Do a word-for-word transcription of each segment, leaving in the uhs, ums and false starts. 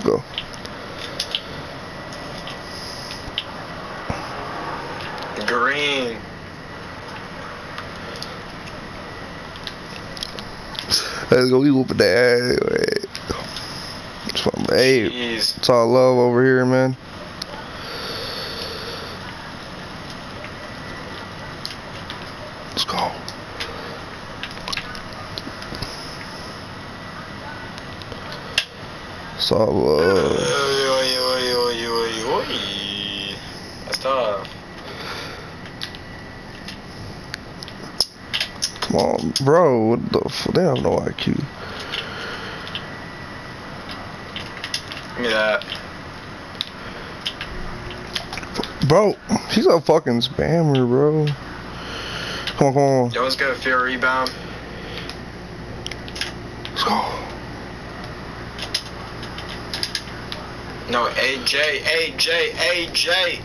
go. Green. Let's go. We whooping that. It's fun, hey, Jeez. it's all love over here, man. Let's go. It's all love. Oy, oy, oy, oy, oy. That's tough. Come on, bro. What the f they have no I Q. Give me that. Bro, he's a fucking spammer, bro. Come on, come on. Yo, let's go. Fear rebound. Let's go. No, A J, A J, A J.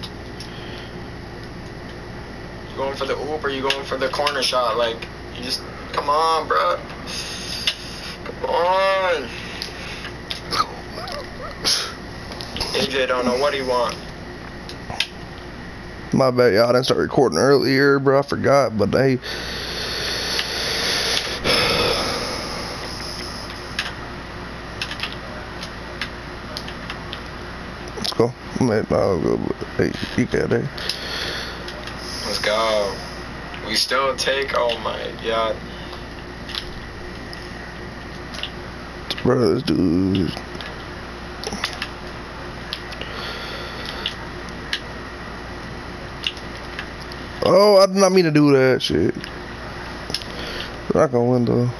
You going for the oop or you going for the corner shot? Like, you just, come on, bro. Come on. A J don't know what he want. My bad, y'all. I didn't start recording earlier, bro. I forgot, but hey. Let's go. Man, I'll go. Hey, you got it. Let's go. We still take, oh my god. Bro, this dude. Oh, I did not mean to do that shit. We're not gonna win though.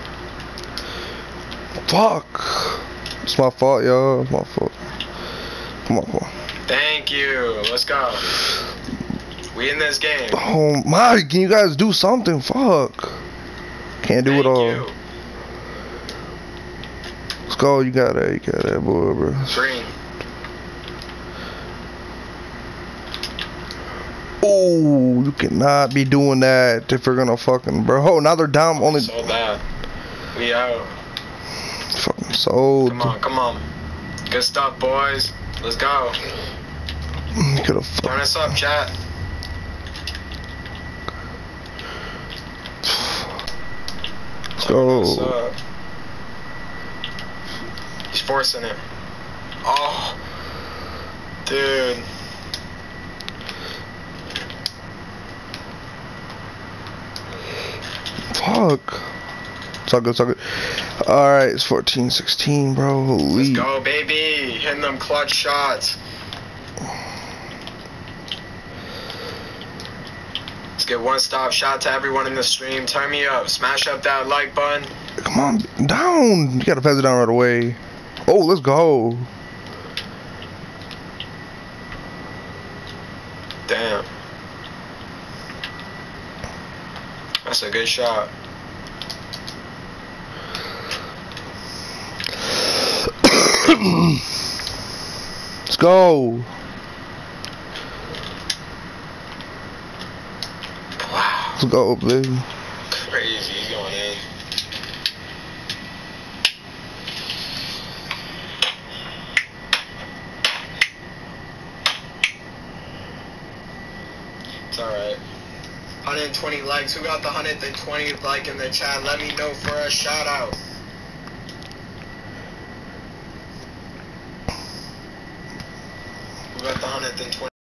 Fuck. It's my fault, y'all. It's my fault. Come on, come on. Thank you. Let's go. We in this game. Oh my, can you guys do something? Fuck. Can't do Thank it all. you. Let's go, you got that, you got that, boy, bro. Green. Oh, you cannot be doing that if we're gonna fucking, bro. Oh, now they're down only. So bad. We out. Fucking sold. Come on, come on. Good stuff, boys. Let's go. You could have. Turn us up, chat. Let's Turn us go. up. He's forcing it. Oh, dude. Fuck. It's all good, it's all good. Alright, it's fourteen sixteen, bro. Holy. Let's go, baby. Hitting them clutch shots. Let's get one stop shot to everyone in the stream. Turn me up. Smash up that like button. Come on, down. You gotta pass it down right away. Oh, let's go. Damn. That's a good shot. Let's go. Wow. Let's go, baby. Crazy. He's going in. It's alright. one hundred twenty likes. Who got the one hundred twentieth like in the chat? Let me know for a shout out. Who got the one hundred twenty?